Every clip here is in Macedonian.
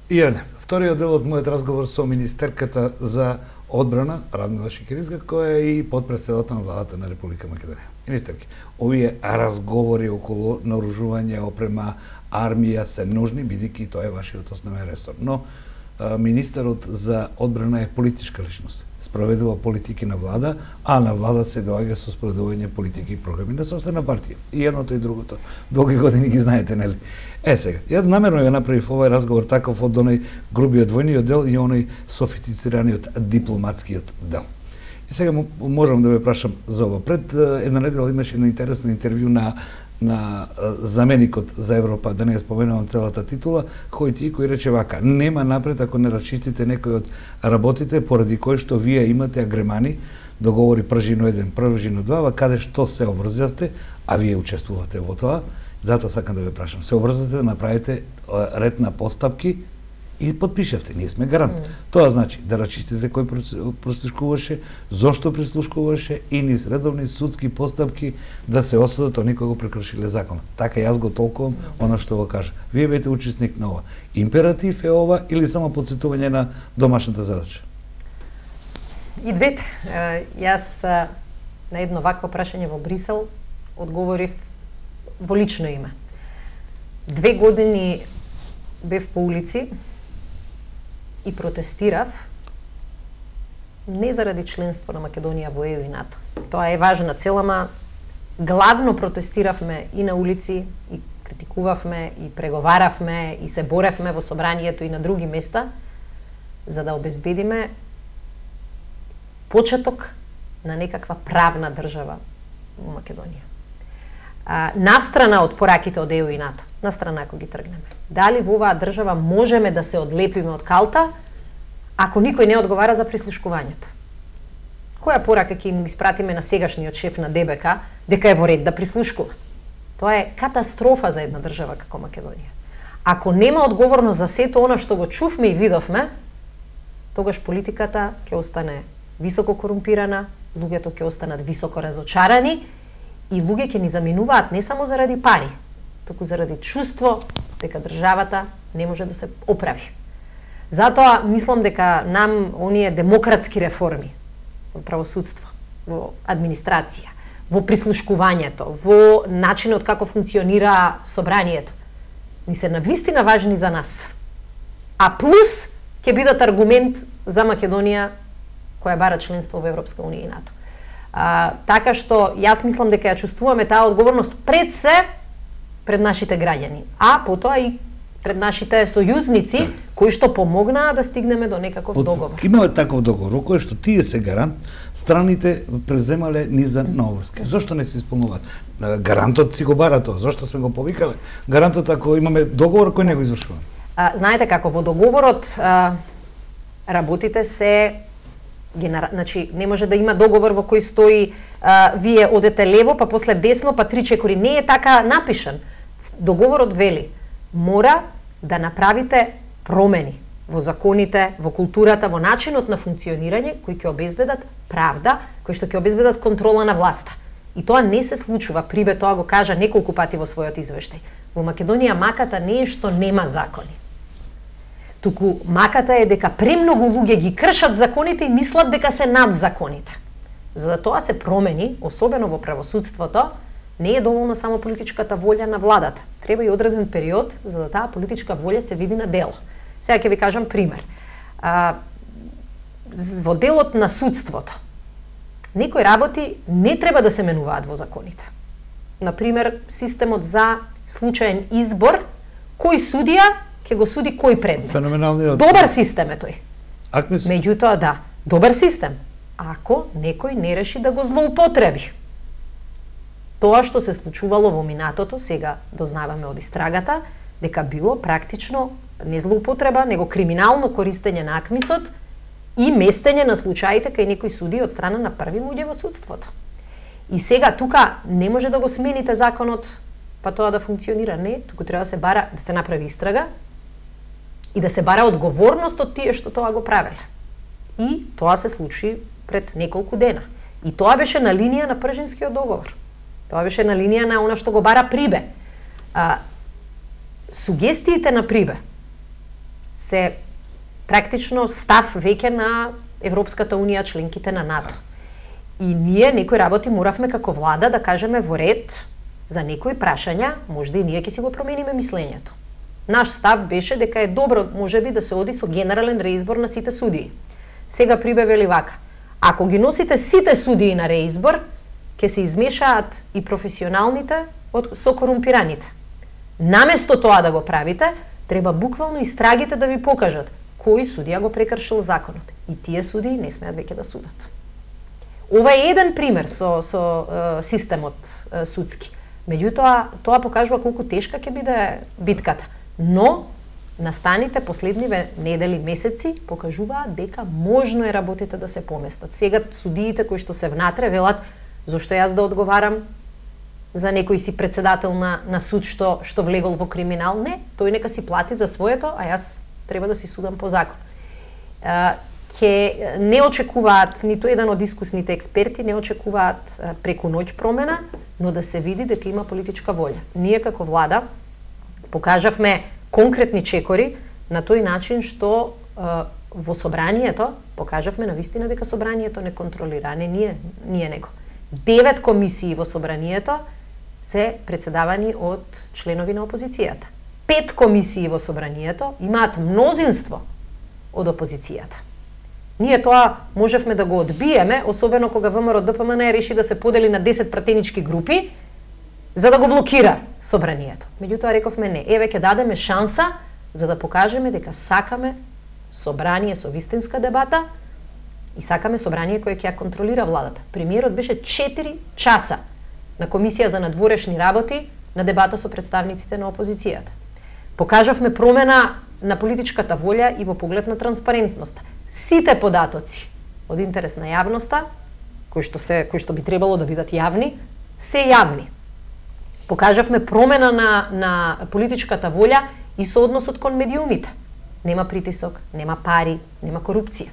Јане, вториот дел од мојот разговор со министерката за одбрана, Радмила Шекеринска, која е и потпредседател на владата на Република Македонија. Министерки, овие разговори околу наоружување, опрема, армија се нужни, бидејќи тоа е вашиот основен ресор. Но министерот за одбрана е политичка личност. Спроведува политики на влада, а на влада се доаѓа со спроведување политики и програми на собствена партија. И едното и другото. Долги години ги знаете, нели? Сега, јас намерно ја направив овој разговор таков од оној грубиот војниот дел и оној софистицираниот дипломатскиот дел. И сега можам да ве прашам за ова. Пред една недела имаше едно интересно интервју на заменикот за Европа, да не ја споменувам целата титула, кој рече вака: нема напред ако не расчистите некој од работите поради кои што вие имате агремани, договори пржино 1, пржино 2, каде што се обврзавте, а вие учествувате во тоа. Затоа сакам да ве прашам, се обврзате да направите ред на постапки и подпишавте, ние сме гарант. Тоа значи да расчистите кој прислушкуваше, зошто прислушкуваше и низ редовни судски постапки да се осудат они кои го прекршиле законот. Така јас го толкувам она што го кажа. Вие бете учесник на ова. Императив е ова или само подсетување на домашната задача? И двете. Јас на едно вакво прашање во Брисел одговорив во лично име. 2 години бев по улици и протестирав не заради членство на Македонија во ЕУ и НАТО. Тоа е важна цел, ама главно протестиравме и на улици, и критикувавме, и преговаравме, и се боревме во собранието и на други места, за да обезбедиме почеток на некаква правна држава во Македонија. Настрана од пораките од ЕУ и НАТО, настрана ако ги тргнеме. Дали во оваа држава можеме да се одлепиме од калта, ако никој не одговара за прислушкувањето? Која порака ќе им испратиме на сегашниот шеф на ДБК дека е во ред да прислушкува? Тоа е катастрофа за една држава како Македонија. Ако нема одговорност за сето она што го чувме и видовме, тогаш политиката ќе остане високо корумпирана, луѓето ќе останат високо разочарани и луѓе ќе ни заминуваат не само заради пари, туку заради чувство дека државата не може да се оправи. Затоа мислам дека нам оние демократски реформи во правосудство, во администрација, во прислушкувањето, во начинот како функционира собранието, ни се навистина важни за нас. А плюс ќе бидат аргумент за Македонија која бара членство во Европска унија и НАТО. Така што јас мислам дека ја чувствуваме таа одговорност пред се пред нашите граѓани, а потоа и пред нашите сојузници кои што помогнаа да стигнеме до некаков договор. Имаме таков договор во кој што тие се гарант, страните преземале низа на обврски. Зошто не се исполнуваат? Гарантот си го бара тоа, зошто сме го повикале? Гарантот ако имаме договор кој не го извршува? Знаете како во договорот работите се значи не може да има договор во кој стои вие одете лево, па после десно, па 3 чекори. Не е така напишан. Договорот вели мора да направите промени во законите, во културата, во начинот на функционирање кои ќе обезбедат правда, кои што ќе обезбедат контрола на власта. И тоа не се случува. Прибе тоа го кажа неколку пати во својот извештај. Во Македонија маката не е што нема закони. Туку маката е дека премногу луѓе ги кршат законите и мислат дека се над законите. За да тоа се промени, особено во правосудството, не е доволна само политичката волја на владата. Треба и одреден период за да таа политичка волја се види на дело. Сега ќе ви кажам пример. Во делот на судството, некои работи не треба да се менуваат во законите. Например, системот за случаен избор, кој судија ќе го суди кој предмет. Феноменалниот. Добар систем е тој. Акмис? Меѓутоа да, добар систем. Ако некој не реши да го злоупотреби. Тоа што се случувало во минатото, сега дознаваме од истрагата, дека било практично не злоупотреба, него криминално користење на акмисот и местење на случаите кај некои суди од страна на први луѓе во судството. И сега тука не може да го смените законот, па тоа да функционира. Не, туку треба да се бара, да се направи истрага и да се бара одговорност од тие што тоа го правеле. И тоа се случи пред неколку дена. И тоа беше на линија на Пржинскиот договор. Тоа беше на линија на она што го бара Прибе. Сугестиите на Прибе се практично став веќе на Европската унија, членките на НАТО. И ние некои работи моравме како влада да кажеме во ред за некои прашања, можда и ние ќе си го промениме мислењето. Наш став беше дека е добро можеби да се оди со генерален реизбор на сите судии. Сега прибавили вака: ако ги носите сите судии на реизбор, ќе се измешаат и професионалните со корумпираните. Наместо тоа да го правите, треба буквално истрагите да ви покажат кој судија го прекршил законот. И тие судии не смеат веќе да судат. Ова е еден пример со системот судски. Меѓутоа, тоа покажува колку тешка ќе биде битката. Но настаните последниве недели, месеци покажуваат дека можно е работите да се поместат. Сега судиите кои што се внатре велат: зошто јас да одговарам за некој си председател на суд што влегол во криминал? Не, тој нека си плати за своето, а јас треба да си судам по закон. Ке не очекуваат, ниту еден од дискусните експерти не очекуваат преку ноќ промена, но да се види дека има политичка волја. Ние како влада покажавме конкретни чекори на тој начин што во собранието покажавме навистина дека собранието не контролира, не ние него. 9 комисии во собранието се председавани од членови на опозицијата. 5 комисии во собранието имаат мнозинство од опозицијата. Ние тоа можевме да го одбиеме, особено кога ВМРО ДПМН реши да се подели на 10 пратенички групи за да го блокира собранието. Меѓутоа рековме не, еве ќе дадеме шанса за да покажеме дека сакаме собрание со вистинска дебата и сакаме собрание кое ќе ја контролира владата. Премиерот беше 4 часа на Комисија за надворешни работи на дебата со представниците на опозицијата. Покажавме промена на политичката волја и во поглед на транспарентност. Сите податоци од интерес на јавноста, кои што би требало да бидат јавни, се јавни. Покажавме промена на политичката волја и со односот кон медиумите. Нема притисок, нема пари, нема корупција.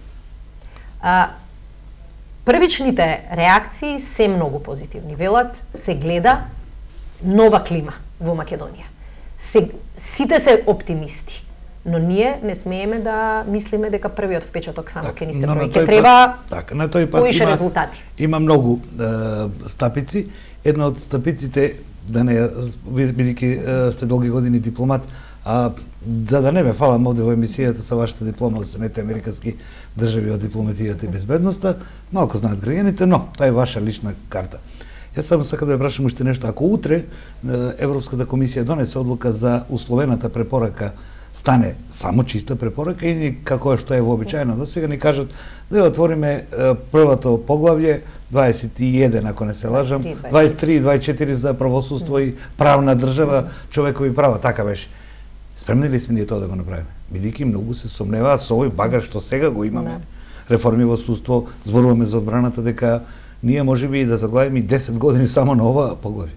Првичните реакции се многу позитивни. Велат, се гледа нова клима во Македонија. Сите се оптимисти. Но ние не смееме да мислиме дека првиот впечаток само ќе ни се прави. Ќе треба на тој пат поише резултати. Има многу стапици. Една од стапиците, да не бидејќи сте долги години дипломат, за да не ме фалам овде во емисијата со вашата диплома од Соединетите американски држави од дипломатијата и безбедноста, малку знаат граѓаните, но тоа е ваша лична карта. Јас само сакам да ја прашам уште нешто. Ако утре Европската комисија донесе одлука за условената препорака стане само чиста препорака и како што е вообичаено до сега ни кажат да ја отвориме првото поглавје 21, ако не се лажам, 23 и 24 за правосудство и правна држава, човекови права, така беше. Спремни ли сме ние тоа да го направиме? Бидејќи многу се сомневаат со овој багаж што сега го имаме, реформи во судство, зборуваме за одбраната, дека ние можеби да заглавиме 10 години само на ова поглавје.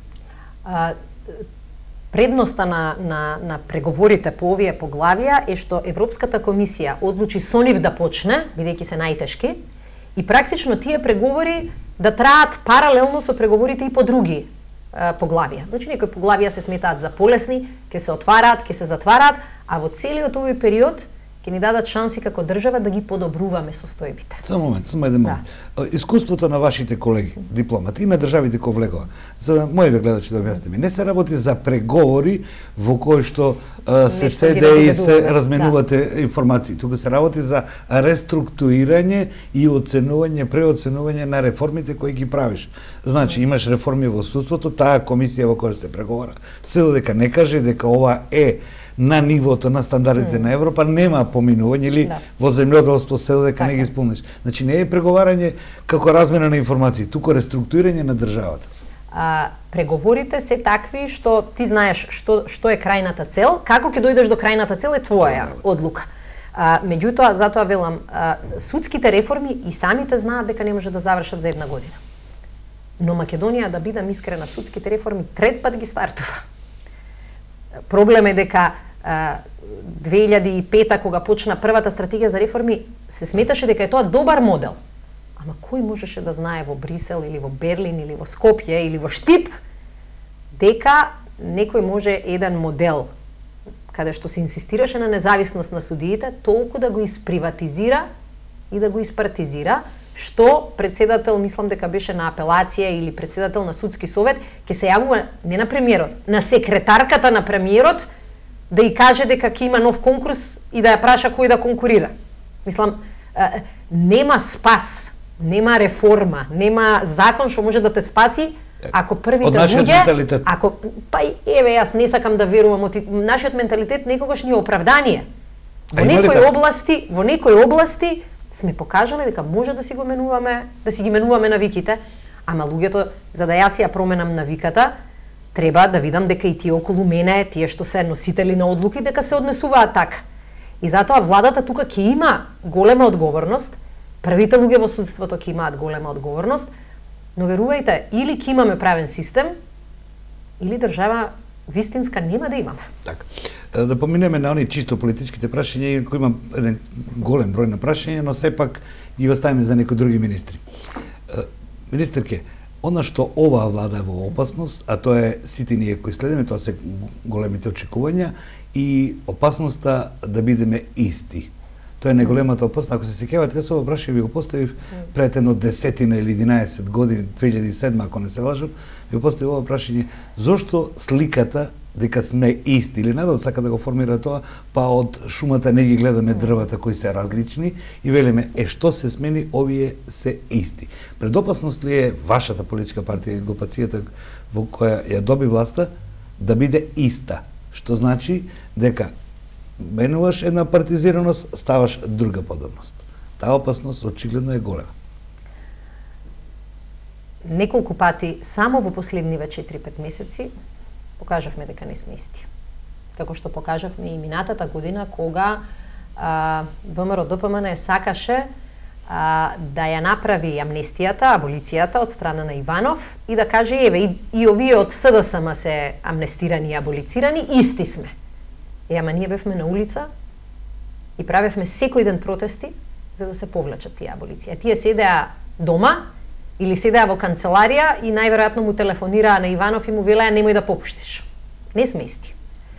Предноста на преговорите по овие поглавија е што Европската комисија одлучи со нив да почне, бидејќи се најтешки, и практично тие преговори да траат паралелно со преговорите и по други поглавија. Значи, некои поглавија се сметаат за полесни, ќе се отвараат, ќе се затвараат, а во целиот овој период ќе ни дадат шанси како држава да ги подобруваме состојбите. Само еден момент. Искуството на вашите колеги, дипломати и на државите кои влегува, за моите гледачи да објасните ми, не се работи за преговори во кои што се седе и се разменувате информации. Тука се работи за реструктурирање и оценување, преоценување на реформите кои ги правиш. Значи, имаш реформи во судството, таа комисија во која се преговара, се додека не каже дека ова е на нивото на стандардите на Европа, нема поминување или во земјоделство се додека не ги исполниш. Значи не е преговарање како размена на информации, туку реструктурирање на државата. Преговорите се такви што ти знаеш што е крајната цел, како ќе дојдеш до крајната цел е твоја одлука. Меѓутоа, затоа велам, судските реформи и самите знаат дека не може да завршат за една година. Но Македонија, да бидам искрена, судските реформи трет пат ги стартува. Проблем е дека 2005 кога почна првата стратегија за реформи, се сметаше дека е тоа добар модел. Ама кој можеше да знае во Брисел или во Берлин или во Скопје или во Штип дека некој може еден модел каде што се инсистираше на независност на судиите, толку да го исприватизира и да го испартизира, што председател, мислам дека беше на апелација или председател на судски совет, ќе се јавува не на премиерот, на секретарката на премиерот, да и каже дека ќе има нов конкурс и да ја праша кој да конкурира. Мислам, нема спас, нема реформа, нема закон што може да те спаси, ако првите луѓе, па еве јас не сакам да верувам, нашиот менталитет некогаш ни е оправдание. Во некои области сме покажале дека може да си го менуваме, да си ги менуваме навиките, ама луѓето, за да јас ја променам навиката, треба да видам дека и тие околу мене, тие што се носители на одлуки, дека се однесуваат така. И затоа владата тука ќе има голема одговорност, првите луѓе во судството ќе имаат голема одговорност, но верувајте, или ќе имаме правен систем, или држава вистинска нема да имаме. Така. Да поминеме на оние чисто политичките прашања, кои има еден голем број на прашања, но сепак ги оставиме за некои други министри. Министерке, она што оваа влада е во опасност, а тоа е сите ние кои следиме, тоа се големите очекувања и опасноста да бидеме исти. Тоа е најголемата опасност. Ако се сеќавате, со ова прашање ви го поставив пред едно 10 или 11 години, 2007, ако не се лажам, ви поставив ова прашање, зошто сликата дека сме исти, или народ сака да го формира тоа, па од шумата не ги гледаме дрвата кои се различни и велиме, што се смени, овие се исти. Пред опасност ли е вашата политичка партија и групацијата во која ја доби власта да биде иста? Што значи дека менуваш една партизираност, ставаш друга подобност. Таа опасност очигледно е голема. Неколку пати, само во последниве 4-5 месеци, покажавме дека не сме исти. Како што покажавме и минатата година, кога ВМРО-ДПМН сакаше да ја направи амнестијата, аболицијата од страна на Иванов и да каже, еве, и овие од СДСМ се амнестирани и аболицирани, исти сме. Ама ние бевме на улица и правевме секој ден протести за да се повлечат тие аболиции. Тие седеа дома или седеа во канцеларија и најверојатно му телефонираа на Иванов и му велеа немој да попуштиш. Не сме исти.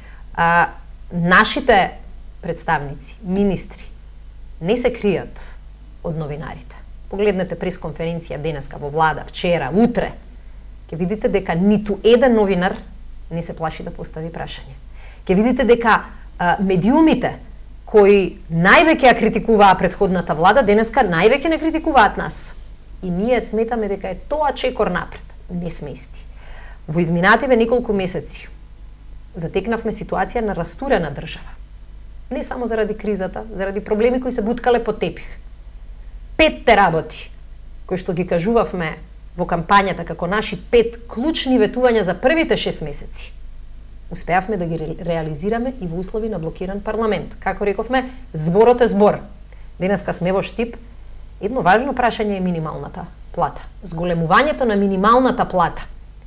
Нашите представници, министри, не се кријат од новинарите. Погледнете пресконференција денеска во влада, вчера, утре, ќе видите дека ниту еден новинар не се плаши да постави прашање. Ќе видите дека медиумите кои највеќе ја критикуваа претходната влада, денеска највеќе не критикуваат нас. И ние сметаме дека е тоа чекор напред. Не сме исти. Во изминативе неколку месеци затекнавме ситуација на растурена држава. Не само заради кризата, заради проблеми кои се буткале под тепих. 5 работи кои што ги кажувавме во кампањата како наши 5 клучни ветувања за првите 6 месеци. Успеавме да ги реализираме и во услови на блокиран парламент. Како рековме, зборот е збор. Денеска сме во штип. Едно важно прашање е минималната плата. Зголемувањето на минималната плата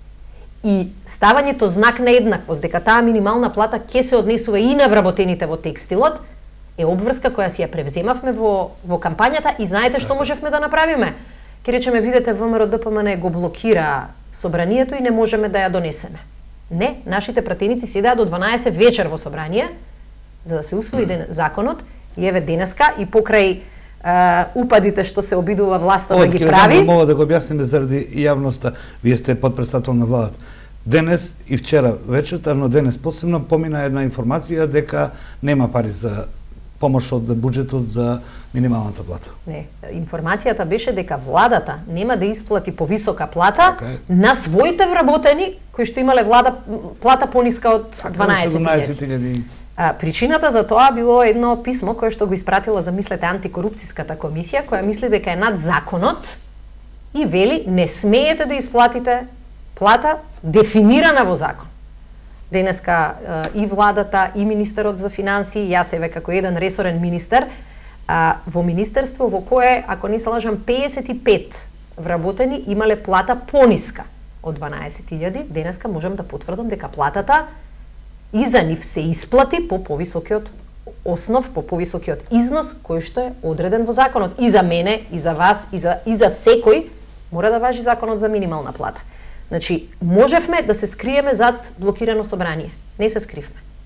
и ставањето знак на еднаквост дека таа минимална плата ќе се однесува и на вработените во текстилот е обврска која си ја превземавме во кампањата и знаете што можевме да направиме? Ке речеме, видете, ВМРО-ДПМН го блокира собранието и не можеме да ја донесеме. Не, нашите пратеници седеа до 12 вечер во собрание за да се усвои законот и еве денеска и покрај упадите што се обидува власта да ги прави. Мога да го објасниме заради јавноста. Вие сте подпредседател на владата. Денес и вчера вечерта, но денес посебно помина една информација дека нема пари за помош од буџетот за минималната плата. Не, информацијата беше дека владата нема да исплати повисока плата на своите вработени кои што имале плата пониска од 12.000. Причината за тоа било едно писмо кое што го испратила, замислете, антикорупцијската комисија, која мисли дека е над законот и вели не смеете да исплатите плата дефинирана во закон. Денеска и владата, и министерот за финансии, јас еве како еден ресорен министер, во министерство во кое, ако не се лажам, 55 вработени имале плата пониска од 12.000, денеска можам да потврдам дека платата и за нив се исплати по повисокиот основ, по повисокиот износ кој што е одреден во законот. И за мене, и за вас, и за секој мора да важи законот за минимална плата. Значи, можевме да се скриеме зад блокирано собрание. Не се скривме.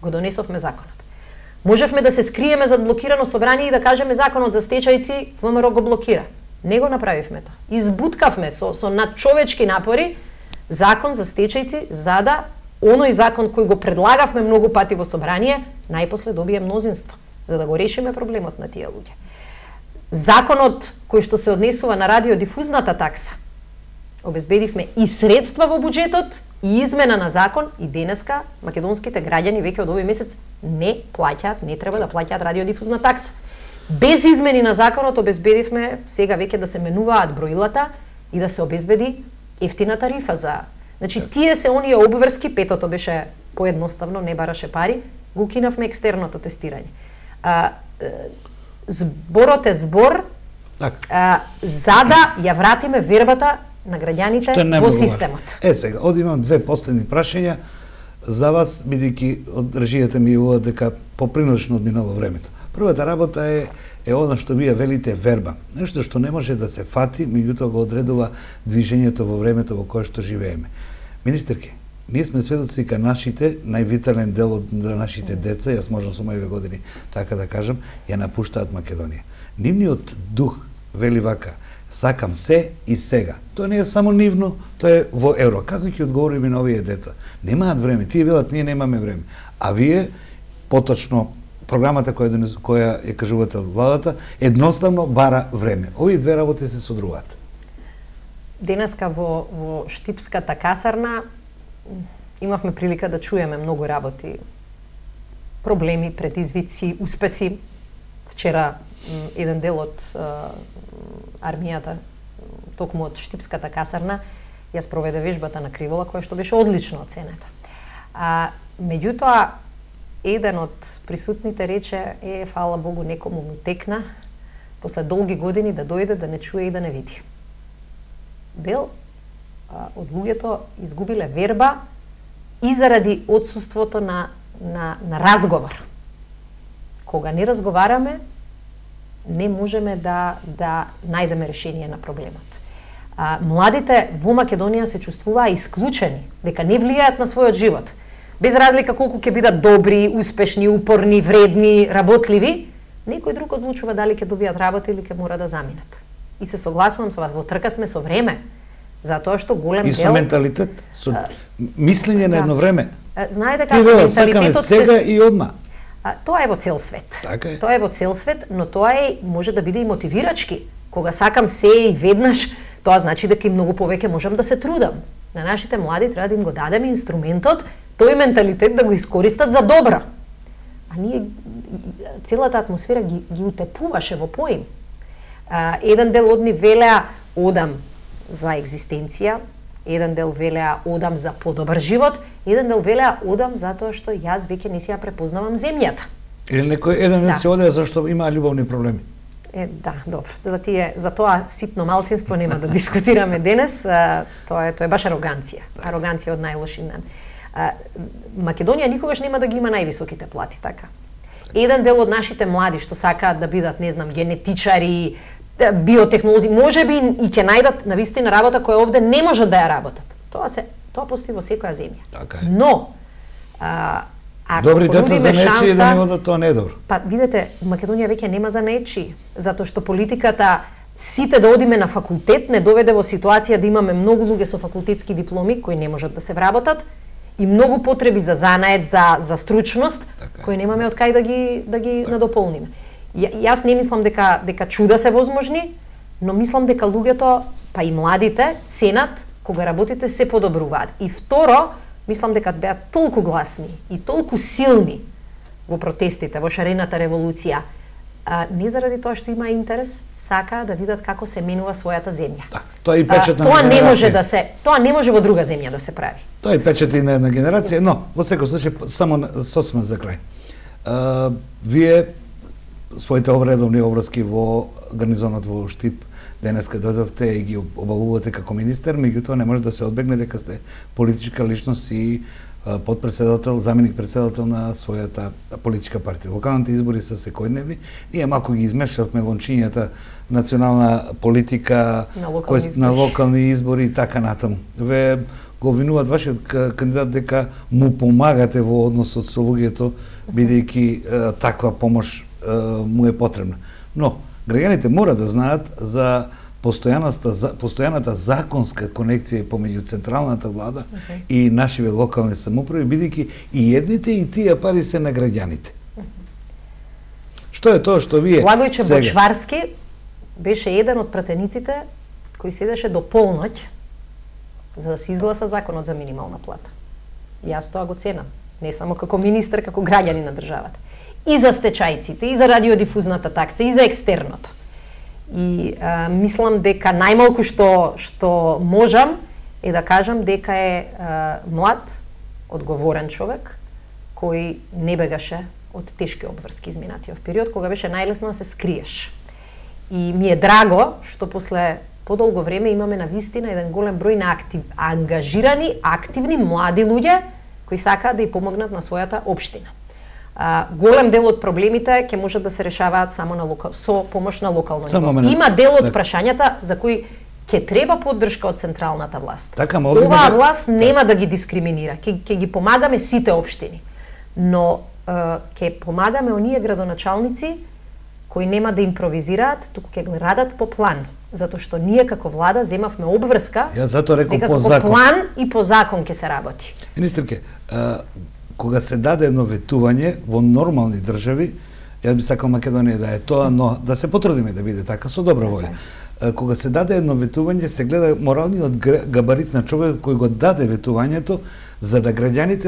Го донесовме законот. Можевме да се скриеме зад блокирано собрание и да кажеме законот за стечајци ВМРО го блокира. Не го направивме тоа. Избуткавме со надчовечки напори закон за стечајци за да оној закон кој го предлагавме многу пати во собрание најпосле добие мнозинство за да го решиме проблемот на тие луѓе. Законот кој што се однесува на радиодифузната такса обезбедивме и средства во буџетот и измена на закон и денеска македонските граѓани веќе од овој месец не плаќаат, не треба да плаќаат радиодифузна такса. Без измени на законот обезбедивме сега веќе да се менуваат броилата и да се обезбеди ефтина тарифа за. Значи тие се оние обврски, петото беше поедноставно, не бараше пари, го укинавме екстерното тестирање. Зборот е збор за да ја вратиме вербата на граѓаните во системот. Сега, одимам две последни прашања за вас, бидејќи од режијата ми јавува дека поприношно одминало времето. Првата работа е она што вие велите верба. Нешто што не може да се фати, меѓутоа го одредува движењето во времето во кое што живееме. Министерке, ние сме сведоци дека нашите, највитален дел од нашите деца, јас можам со моите години така да кажам, ја напуштаат Македонија. Нивниот дух вели вака: сакам се и сега. Тоа не е само нивно, тоа е во евро. Како ќе одговориме на овие деца? Немаат време, тие велат ние немаме време. А вие, поточно, програмата која ја кажувате од владата, едноставно бара време. Овие две работи се содруваат. Денеска во Штипската касарна имавме прилика да чуеме многу работи, проблеми, предизвици, успеси. Вчера еден дел од армијата, токму од Штипската касарна, ја спроведе вежбата на Кривола, која што беше одлично оценета. Меѓутоа, еден од присутните рече фала Богу, некому му текна, после долги години да дојде, да не чуе и да не види. Дел од луѓето изгубиле верба и заради отсуството на разговор. Кога не разговараме, не можеме да најдеме решение на проблемот. Младите во Македонија се чувствуваа исклучени, дека не влијаат на својот живот. Без разлика колку ќе бидат добри, успешни, упорни, вредни, работливи, некој друг одлучува дали ќе добијат работа или ќе мора да заминат. И се согласувам со вас, во трка сме со време, затоа што голем дел... И со менталитет, со мислење на едно време. Знаете како менталитетот сега и одма. Тоа е во цел свет. Така е. Тоа е во цел свет, но тоа може да биде и мотивирачки. Кога сакам се и веднаш, тоа значи дека и многу повеќе можам да се трудам. На нашите млади треба да им го дадеме инструментот, тој менталитет да го искористат за добро. А ние целата атмосфера ги утепуваше во поим. Еден дел од нив велеа одам за екзистенција, еден дел велеа одам за подобар живот, еден дел велеа одам затоа што јас веќе не си ја препознавам земјата. Или некој еден ден се оде зашто има љубовни проблеми. Да, добро. За тоа ситно малцинство нема да дискутираме денес. Тоа е баш ароганција. Ароганција од најлоши. Македонија никогаш нема да ги има највисоките плати, така. Еден дел од нашите млади што сакаат да бидат, не знам, генетичари, биотехнолози, можеби и ќе најдат навистина работа која овде не можат да ја работат. Тоа постои во секоја земја. Така е. Но добри деца за нечи да нема да тоа не е добро. Па видете, Македонија веќе нема за нечи, затоа што политиката сите да одиме на факултет не доведе во ситуација да имаме многу луѓе со факултетски дипломи кои не можат да се вработат и многу потреби за занает, за стручност, кои немаме од кај да ги надополниме. Јас не мислам дека чуда се возможни, но мислам дека луѓето, па и младите, ценат кога работите се подобруваат. И второ, мислам дека беа толку гласни и толку силни во протестите, во шарената револуција, не заради тоа што има интерес, сакаа да видат како се менува својата земја. Тоа и печат на генерација. Тоа не може во друга земја да се прави. Тоа и печат и на една генерација, но во секој случај само сосема за крај. Вие своите редовни обврски во гарнизонот во Штип денеска дојдовте и ги обавувате како министер, меѓутоа не може да се одбегне дека сте политичка личност и подпредседател, заменик председател на својата политичка партија. Локалните избори се секојдневни. Ние малку ги измешавме лончињата национална политика на локални избори и така натаму. Ве го обвинуваат вашиот кандидат дека му помагате во односот со луѓето, бидејќи таква помош му е потребна. Но граѓаните мора да знаат за постојаната законска конекција помеѓу централната влада и нашиве локални самоуправи, бидејќи и едните и тие пари се на граѓаните. Што е тоа што вие Благојче сега... Бочварски беше еден од пратениците кој седеше до полноќ за да се изгласа законот за минимална плата. Јас тоа го ценам, не само како министер, како граѓани на државата. И за стечајците, и за радиодифузната такса, и за екстерното. И мислам дека најмалку што можам е да кажам дека е млад, одговорен човек кој не бегаше од тешки обврски изминатиот период, кога беше најлесно да се скриеш. И ми е драго што после подолго време имаме на вистина еден голем број на ангажирани, активни млади луѓе кои сакаат да ја помогнат на својата општина. Голем дел од проблемите ќе можат да се решаваат само со помош на локално ниво. Има дел од прашањата за кои ќе треба поддршка од централната власт. Оваа власт нема да ги дискриминира, ќе ги помагаме сите општини. Но ќе помагаме оние градоначалници кои нема да импровизираат, туку ќе го радат по план, затоа што ние како влада земавме обврска дека по план и по закон ќе се работи. Министерке, кога се даде едно ветување во нормални држави, јас би сакал Македонија да е тоа, но да се потрудиме да биде така со добра волја. Кога се даде едно ветување, се гледа моралниот габарит на човек кој го даде ветувањето, за да граѓаните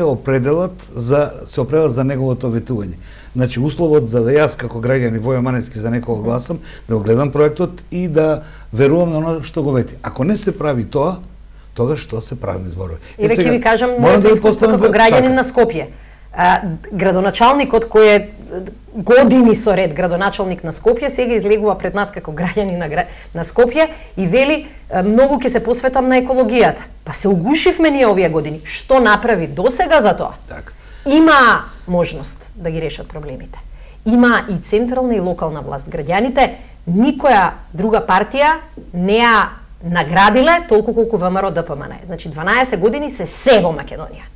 се определат за неговото ветување. Значи, условот за да јас како граѓани Војо Маневски за некого гласам, да го гледам проектот и да верувам на оно што го вети. Ако не се прави тоа, тогаш што се празни зборови. И веќе ви кажам моето искуство како граѓанин на Скопје. Градоначалникот кој е години со ред градоначалник на Скопје, сега излегува пред нас како граѓани на Скопје и вели многу ќе се посветам на екологијата. Па се угушивме ние овие години. Што направи досега за тоа? Так. Има можност да ги решат проблемите. Има и централна и локална власт. Граѓаните никоја друга партија не ја наградиле толку колку ВМРО ДПМН. Значи 12 години се во Македонија.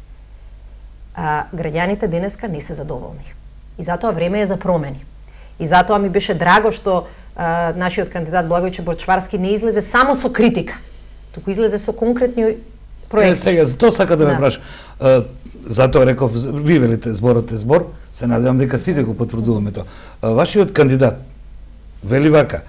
Граѓаните денеска не се задоволни. И затоа време е за промени. И затоа ми беше драго што нашиот кандидат Благојче Бочварски не излезе само со критика, туку излезе со конкретни проекти. Сега, за тоа сака да ме прашам. Затоа реков, ви велите зборот е збор, се надевам дека сите го потврдуваме тоа. Вашиот кандидат вели вака,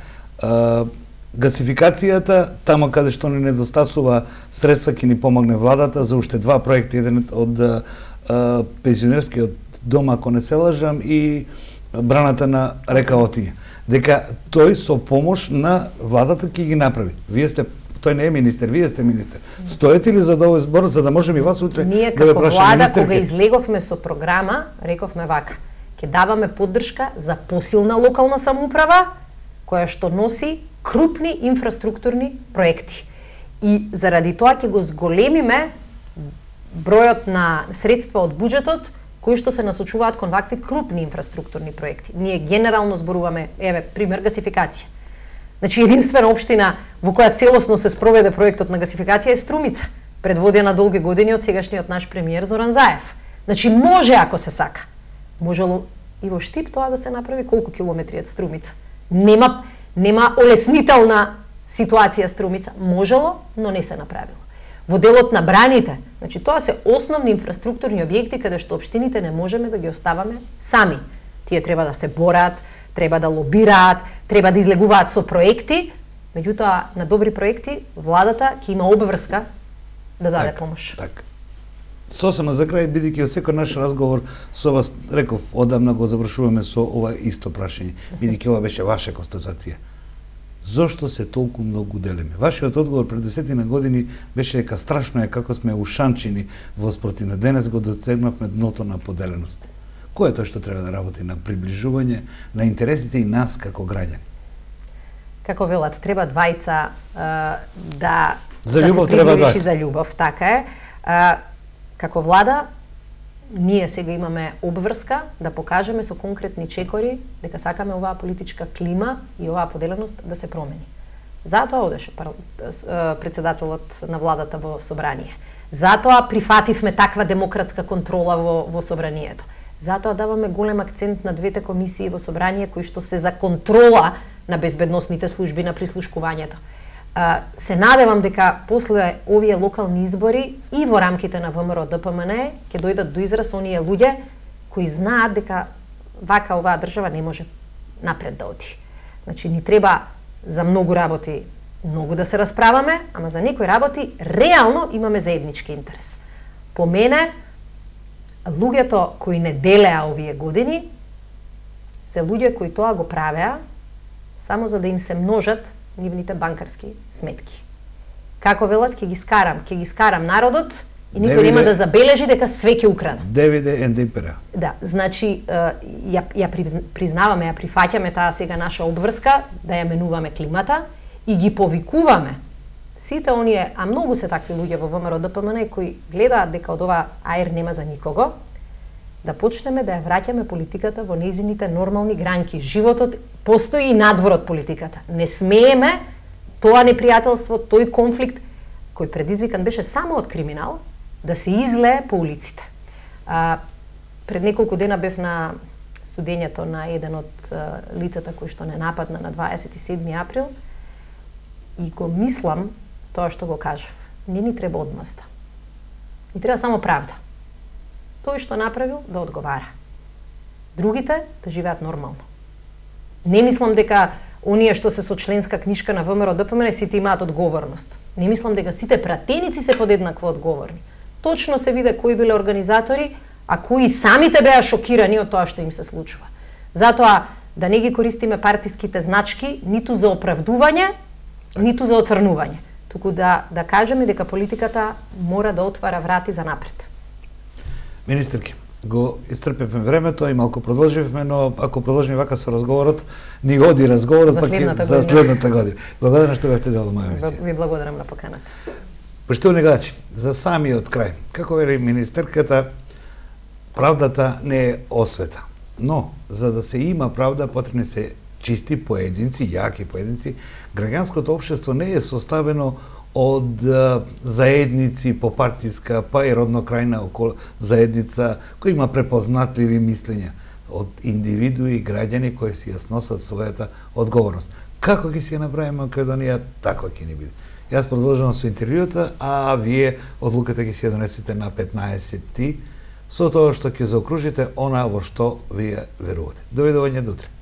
гасификацијата, тамо каде што не недостасува средства, ќе ни помогне владата за уште два проекти, еден од пензионерскиот дом, ако не се лажам, и браната на река Отиња. Дека тој со помош на владата ќе ги направи. Тој не е министер, вие сте министер. Стоете ли за овој збор, за да можеме и вас утре ние да ве прашаме? Ние како влада, кога излеговме со програма, рековме вака: ќе даваме поддршка за посилна локална самоуправа, која што носи крупни инфраструктурни проекти. И заради тоа ќе го зголемиме бројот на средства од буџетот кои што се насочуваат кон вакви крупни инфраструктурни проекти. Ние генерално зборуваме, еве, пример гасификација. Значи, единствена општина во која целосно се спроведе проектот на гасификација е Струмица, предводена долги години од сегашниот наш премиер Зоран Заев. Значи, може ако се сака. Можело и во Штип тоа да се направи, колку километри од Струмица. Нема олеснителна ситуација Струмица. Можело, но не се направило. Во делот на браните, значи тоа се основни инфраструктурни објекти каде што општините не можеме да ги оставаме сами. Тие треба да се борат, треба да лобираат, треба да излегуваат со проекти, меѓутоа на добри проекти владата ќе има обврска да даде помош. Така. Сосема за крај, бидејќи во секој наш разговор со вас, реков, одамна го завршуваме со ова исто прашање, бидејќи ова беше ваша констатација. Зошто се толку многу делиме? Вашиот одговор пред 10 години беше дека страшно е како сме ушанчени во спротивно. Денес го доцегнавме дното на поделеност. Кој е тоа што треба да работи на приближување на интересите и нас како граѓани? Како велат, треба двајца да за љубов се треба приближиш за љубов, така е. Како влада, ние сега имаме обврска да покажеме со конкретни чекори дека сакаме оваа политичка клима и оваа поделеност да се промени. Затоа одеше председателот на владата во собрание. Затоа прифативме таква демократска контрола во собранието. Затоа даваме голем акцент на двете комисии во собрание кои што се за контрола на безбедносните служби на прислушкувањето. Се надевам дека после овие локални избори и во рамките на ВМРО ДПМН ќе дојдат до израз оние луѓе кои знаат дека вака оваа држава не може напред да оди. Значи ни треба за многу работи многу да се расправаме, ама за некои работи реално имаме заеднички интерес. По мене, луѓето кои не делеа овие години се луѓе кои тоа го правеа само за да им се множат нивните банкарски сметки. Како велат, ќе ги скарам народот и никој нема да забележи дека све ќе украде. Девиде енд импера. Да, значи ја признаваме, ја прифаќаме таа сега наша обврска да ја менуваме климата и ги повикуваме сите оние, а многу се такви луѓе во ВМРО ДПМН кои гледаат дека од ова аер нема за никого, да почнеме да ја враќаме политиката во нејзините нормални гранки. Животот постои и надвор од политиката. Не смееме тоа непријателство, тој конфликт кој предизвикан беше само од криминал, да се излее по улиците. Пред неколку дена бев на судењето на еден од лицата кој што не нападна на 27 април и го мислам тоа што го кажав. Не ни треба одмазда. Ни треба само правда. Тој што направил да одговара. Другите да живеат нормално. Не мислам дека оние што се со членска книшка на ВМРО ДПМН сите имаат одговорност. Не мислам дека сите пратеници се подеднакво одговорни. Точно се виде кои биле организатори, а кои самите беа шокирани од тоа што им се случува. Затоа да не ги користиме партиските значки ниту за оправдување, ниту за оцрнување, туку да кажеме дека политиката мора да отвара врати за напред. Министерки, го iscrpevме времето и малку продолживме, но ако продолжиме вака со разговорот, ни оди разговорот за следната година. Благодарам што бевте дел во моја емисија. Ви благодарам на поканата. Поштовани гледачи, за самиот крај, како вели министерката, правдата не е освета. Но, за да се има правда, потребни се чисти поединци, јаки поединци. Граѓанското општество не е составено од заедници по партиска, па и роднокрајна заедница, кој има препознатливи мислења, од индивидуи, граѓани кои си ја сносат својата одговорност. Како ќе си ја направиме Македонија, таква ќе ни биде. Јас продолжувам со интервјута, а вие одлуката ќе си ја донесете на 15-ти, со тоа што ќе заокружите она во што вие верувате. Довидување до утре.